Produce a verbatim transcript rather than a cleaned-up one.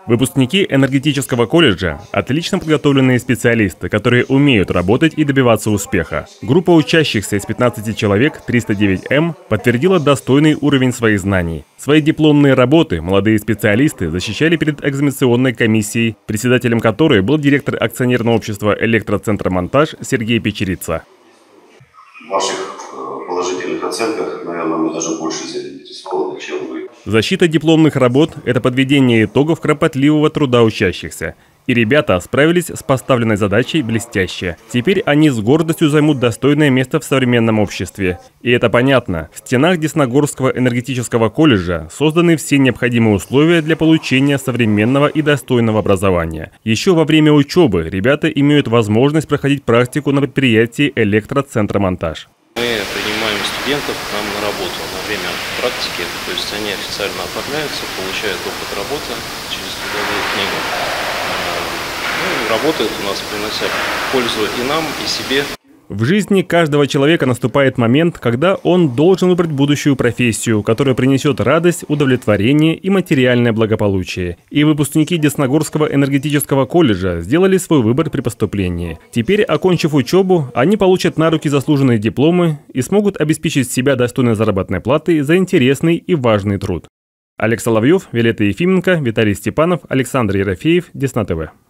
Выпускники энергетического колледжа – отлично подготовленные специалисты, которые умеют работать и добиваться успеха. Группа учащихся из пятнадцати человек триста девять эм подтвердила достойный уровень своих знаний. Свои дипломные работы молодые специалисты защищали перед экзаменационной комиссией, председателем которой был директор акционерного общества «Электроцентромонтаж» Сергей Печерица. В ваших положительных оценках, наверное, мы даже больше заинтересованы, чем вы. Защита дипломных работ – это подведение итогов кропотливого труда учащихся. И ребята справились с поставленной задачей блестяще. Теперь они с гордостью займут достойное место в современном обществе. И это понятно. В стенах Десногорского энергетического колледжа созданы все необходимые условия для получения современного и достойного образования. Еще во время учебы ребята имеют возможность проходить практику на предприятии «Электроцентромонтаж». Мы принимаем студентов к нам на работу на время практики, то есть они официально оформляются, получают опыт работы через трудовую книгу. Ну, и работают у нас, принося пользу и нам, и себе. В жизни каждого человека наступает момент, когда он должен выбрать будущую профессию, которая принесет радость, удовлетворение и материальное благополучие. И выпускники Десногорского энергетического колледжа сделали свой выбор при поступлении. Теперь, окончив учебу, они получат на руки заслуженные дипломы и смогут обеспечить себя достойной заработной платой за интересный и важный труд. Олег Соловьев, Виолетта Ефименко, Виталий Степанов, Александр Ерофеев, Десна ТВ.